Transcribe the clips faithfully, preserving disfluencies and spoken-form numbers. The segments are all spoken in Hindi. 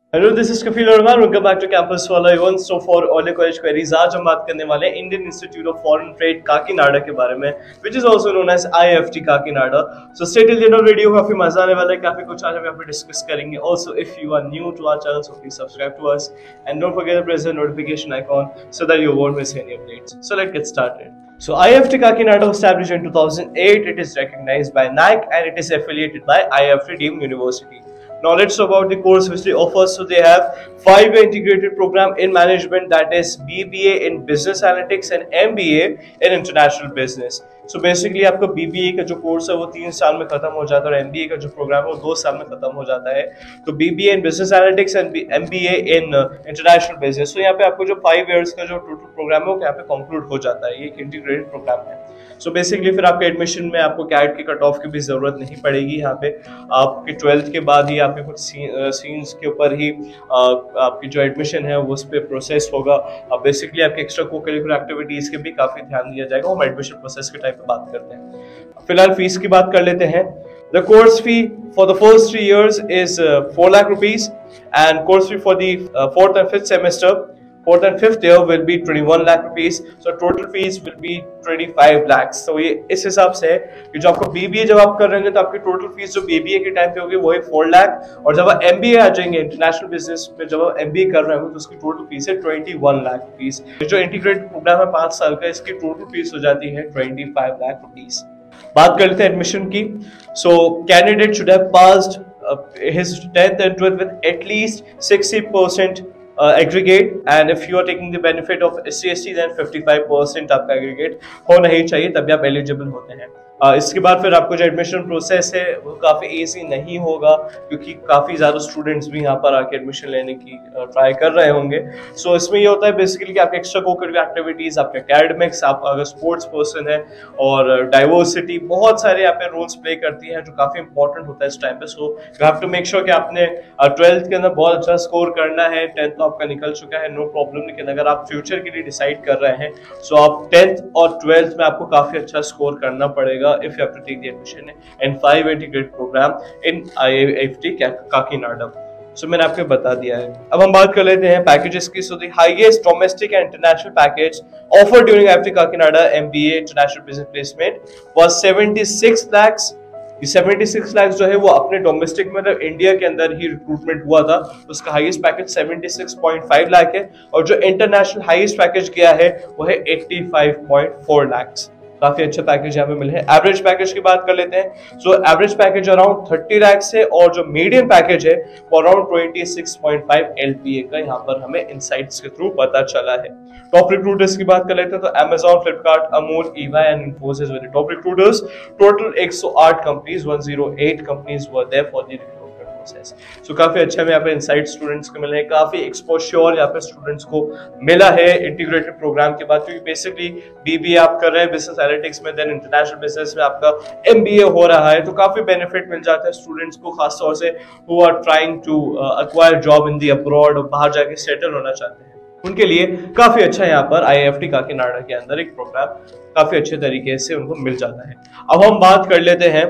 Hello, this is Kafeel Arman. Welcome back to campus वाला इवन। So for all college queries आज हम बात करने वाले हैं Indian Institute of Foreign Trade Kakinada के बारे में, which is also known as IFT Kakinada. So stay till the end of video, काफी मजा आने वाला है, काफी कुछ आज हम यहाँ पे डिस्कस करेंगे। Also if you are new to our channel so please subscribe to us and don't forget the press the notification icon so that you won't miss any updates. So let's get started. So I F T Kakinada was established in two thousand eight. It is recognized by N A C and it is affiliated by I F T deemed university. Now let's talk about the course which they offer. So they have five integrated program in management, that is B B A in business analytics and M B A in international business. So basically आपका B B A का जो कोर्स है वो तीन साल में खत्म हो जाता है और M B A का जो प्रोग्राम है वो दो साल में खत्म हो जाता है। तो B B A in business analytics and M B A in uh, international business. So यहाँ पे आपको जो फाइव इयर्स का जो टोटल प्रोग्राम है वो यहाँ पे कंक्लूड हो जाता है। ये एक इंटीग्रेटेड प्रोग्राम है। सो so बेसिकली फिर आपके एडमिशन में आपको कैट की कट ऑफ की भी जरूरत नहीं पड़ेगी। यहाँ पे आपके ट्वेल्थ के बाद ही आपके कुछ सीन्स के ऊपर ही आ, आपकी जो एडमिशन है वो उस पर प्रोसेस होगा। अब बेसिकली आपके एक्स्ट्रा को करिकुलर एक्टिविटीज के भी काफी ध्यान दिया जाएगा। हम एडमिशन प्रोसेस के टाइप पे बात करते हैं। फिलहाल फीस की बात कर लेते हैं। The course fee for the first three years is uh, four lakh rupees, and course fee for the uh, fourth and fifth semester, fourth and fifth year will be twenty-one lakh rupees. So total fees will be twenty-five lakhs. So ये इस हिसाब से कि जो आपको B B A जब आप कर रहे हैं तो आपकी टोटल फीस जो B B A के टाइम पे होगी वो है four lakh, और जब आप M B A आ जाएंगे इंटरनेशनल बिजनेस में, जब आप M B A कर रहे होंगे तो उसकी टोटल फीस है twenty-one lakh rupees. जो इंटीग्रेटेड प्रोग्राम है पांच साल का, इसकी टोटल फीस हो जाती है twenty-five lakh rupees. बात कर लेते हैं एडमिशन की। सो candidate should have passed his tenth and twelfth with at least sixty percent Uh, aggregate, and if you are taking the benefit of S C S T then fifty-five percent आपका aggregate होना ही चाहिए, तभी आप eligible होते हैं। uh, इसके बाद फिर आपको जो एडमिशन प्रोसेस है वो काफ़ी इजी नहीं होगा, क्योंकि काफ़ी ज़्यादा स्टूडेंट्स भी यहाँ पर आके एडमिशन लेने की ट्राई uh, कर रहे होंगे। सो so, इसमें ये होता है बेसिकली कि आपके एक्स्ट्रा कोकरिकुलर एक्टिविटीज़, आपके एकेडमिक्स, आप अगर स्पोर्ट्स पर्सन है, और डाइवर्सिटी uh, बहुत सारे यहाँ पे रोल्स प्ले करती हैं जो काफ़ी इंपॉर्टेंट होता है इस टाइम पे। So you have to make sure कि आपने ट्वेल्थ uh, के अंदर बहुत अच्छा स्कोर करना है। टेंथ तो आपका निकल चुका है, नो प्रॉब्लम, लेकिन अगर आप फ्यूचर के लिए डिसाइड कर रहे हैं सो so आप टेंथ और ट्वेल्थ में आपको काफ़ी अच्छा स्कोर करना पड़ेगा if you have to take the admission in five integrated program in I F T Kakinada. So मैंने आपको बता दिया है। अब हम बात कर लेते हैं पैकेजेस की। So the highest domestic and international package offered during I F T Kakinada M B A International Business Placement was seventy-six lakhs. ये seventy-six lakhs जो है वो अपने डोमेस्टिक में, मतलब इंडिया के अंदर ही रिक्रूटमेंट हुआ था, उसका highest package seventy-six point five lakh है, और जो इंटरनेशनल हाईएस्ट पैकेज गया है वो है eighty-five point four lakhs। काफी अच्छा पैकेज यहाँ पे मिले हैं। एवरेज पैकेज की बात कर लेते हैं। So average package around thirty lakhs है, और जो मीडियम पैकेज है वो around twenty-six point five L P A का यहाँ पर हमें इनसाइट्स के थ्रू पता चला है। टॉप रिक्रूटर्स की बात कर लेते हैं तो Amazon, Flipkart, Amul, E Y and Infosys were the top recruiters. Total one oh eight companies, one oh eight companies were there for the recruitment process. So काफी अच्छा में यहाँ पे इनसाइट स्टूडेंट्स को मिले हैं, काफी एक्सपोजर यहाँ पे स्टूडेंट्स को मिला है इंटीग्रेटेड प्रोग्राम के बाद, क्योंकि बेसिकली B B A आप कर रहे हैं बिजनेस एनालिटिक्स में, देन इंटरनेशनल बिजनेस में आपका M B A हो रहा है, तो काफी बेनिफिट मिल जाता है स्टूडेंट्स को, खासतौर से who are trying to acquire job in the abroad, और बाहर जाके सेटल होना चाहते हैं, उनके लिए काफी अच्छा यहाँ पर I F T काकीनाडा के अंदर एक प्रोग्राम काफी अच्छे तरीके से उनको मिल जाता है। अब हम बात कर लेते हैं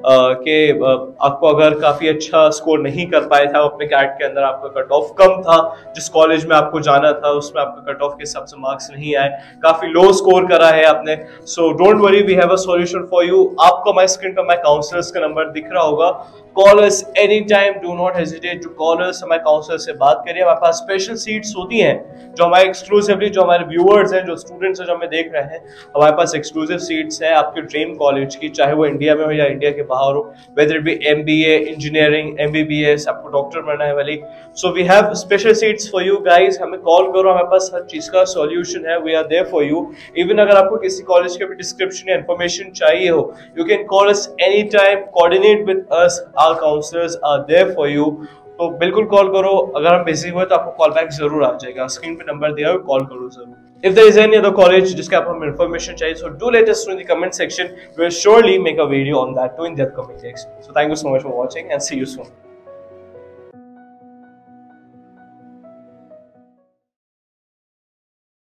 कि आपको अगर काफी अच्छा स्कोर नहीं कर पाए था अपने कैट के अंदर, आपका कट ऑफ कम था, जिस कॉलेज में आपको जाना था उसमें आपका कट ऑफ के हिसाब से मार्क्स नहीं आए, काफी लो स्कोर करा है आपने, so don't worry, we have a solution for you. आपको माय स्क्रीन पर माय काउंसलर्स का नंबर दिख रहा होगा, call us any time, do not hesitate to call us. हमारे काउंसलर से बात करिए। हमारे पास स्पेशल सीट्स होती हैं जो हमारे एक्सक्लूसिवली, जो हमारे व्यूअर्स हैं, जो स्टूडेंट्स हैं जो हमें देख रहे हैं, हमारे पास एक्सक्लूसिव सीट्स हैं आपके ड्रीम कॉलेज की, चाहे वो इंडिया में हो या इंडिया के बाहर हो, whether it be M B A, engineering, M B B S, आपको डॉक्टर बनना है वाली। So we have special seats for you guys। हमें कॉल करो, हमारे पास हर चीज का सॉल्यूशन है, we are there for you। Even अगर आपको किसी कॉलेज के भी डिस्क्रिप्शन या इन्फॉर्मेशन चाहिए हो, you can call us anytime, coordinate with us, our counselors are there for you। तो बिल्कुल कॉल करो। अगर हम बिजी हुए तो आपको कॉल बैक जरूर आ जाएगा, स्क्रीन पे नंबर दिया है, कॉल करो जरूर। If there is any other college जिसके आप हमें information चाहिए, so do let us know in the comment section. We will surely make a video on that too in the upcoming days. So thank you so much for watching and see you soon.